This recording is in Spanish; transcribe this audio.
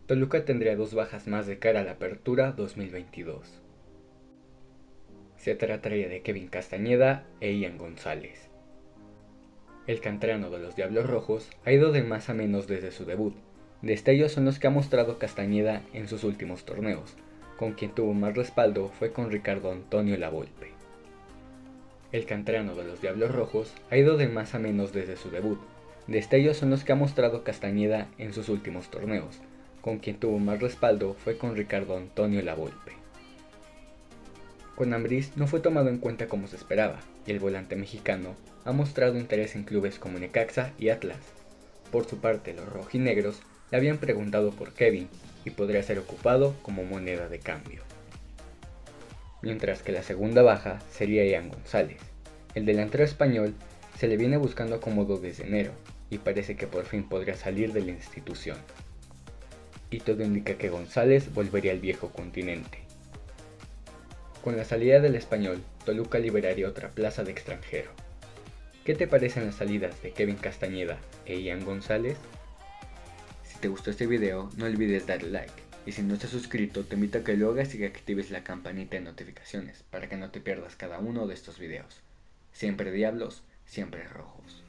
Toluca tendría dos bajas más de cara a la Apertura 2022. Se trataría de Kevin Castañeda e Ian González. El canterano de los Diablos Rojos ha ido de más a menos desde su debut. Destellos son los que ha mostrado Castañeda en sus últimos torneos. Con quien tuvo más respaldo fue con Ricardo Antonio Lavolpe. El canterano de los Diablos Rojos ha ido de más a menos desde su debut. Destellos son los que ha mostrado Castañeda en sus últimos torneos. Con quien tuvo más respaldo fue con Ricardo Antonio Lavolpe. Con Ambriz no fue tomado en cuenta como se esperaba, y el volante mexicano ha mostrado interés en clubes como Necaxa y Atlas. Por su parte, los rojinegros le habían preguntado por Kevin y podría ser ocupado como moneda de cambio. Mientras que la segunda baja sería Ian González. El delantero español se le viene buscando acomodo desde enero y parece que por fin podría salir de la institución. Y todo indica que González volvería al viejo continente. Con la salida del español, Toluca liberaría otra plaza de extranjero. ¿Qué te parecen las salidas de Kevin Castañeda e Ian González? Si te gustó este video, no olvides darle like. Y si no estás suscrito, te invito a que lo hagas y que actives la campanita de notificaciones para que no te pierdas cada uno de estos videos. Siempre diablos, siempre rojos.